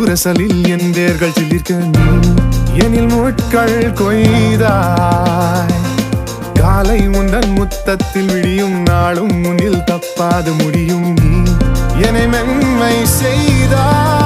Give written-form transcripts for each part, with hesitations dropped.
உரசலில் என் வேர்கள் சிலிர்க்க நீ எனில் முட்கள் கொய்தாய். காலை உந்தன் முத்தத்தில் விடியும் நாளும் முன்னில் தப்பாது முடியும் நீ என்னை மென்மை செய்தாய்.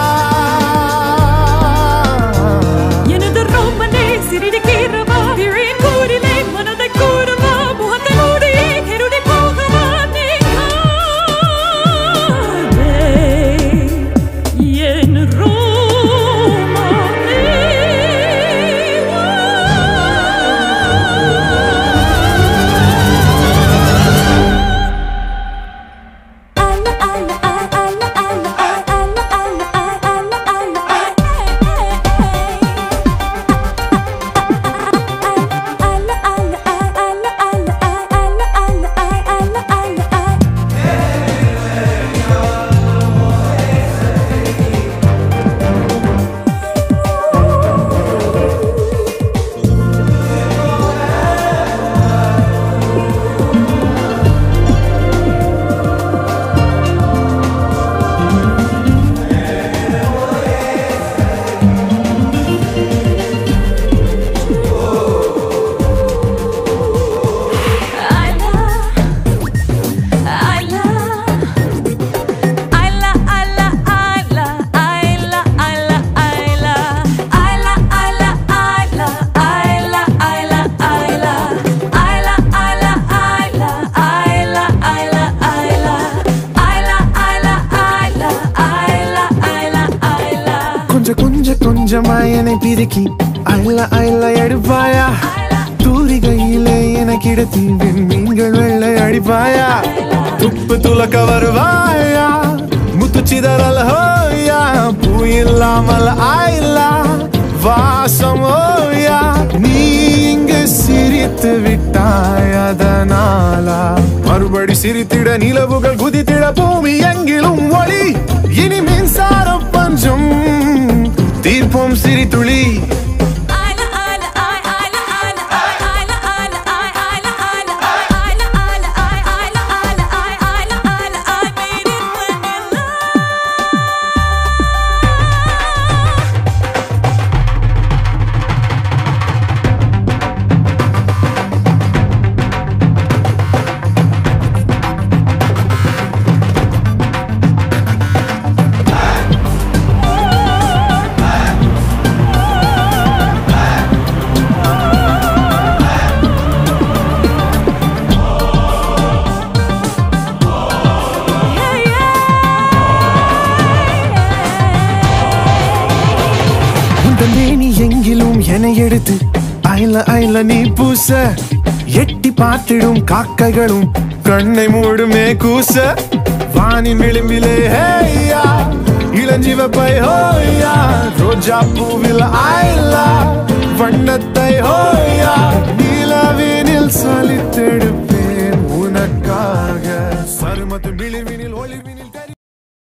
கொஞ்சமாய் என்னை பிரிக்கி அள்ள அள்ள எடுப்பாயா. தூரிகையிலே என கிடத்தி மீன்கள் வெள்ளை அடிப்பாயா. துப்பு துலக்க வருவாயா முத்து சிதறல் ஹோயா. பூ இல்லாமல் ஆயில்லா வாசம் ஓயா. நீ இங்கு சிரித்து விட்டாய் அதனாலா மறுபடி சிரித்திட நிலவுகள் குதித்திட பூமி எங்கிலும் ஒளி. இனி மின்சார பஞ்சம் தீர்ப்போம் சிரித்துளி. நீ எங்கிலும் என எடுத்து ஐல ஐல நீ பூச. எட்டி பார்த்திடும் காக்கைகளும் கண்ணை மூடுமே கூச. வானின் விளிம்பிலே ஹேயா இளஞ்சிவப்பை ஹோயா. ரோஜா பூவில் ஐலா வண்ணத்தை ஹோயா. நிலவினில் சலித்தெடுப்பேன் உனக்காக சருமத்து விழி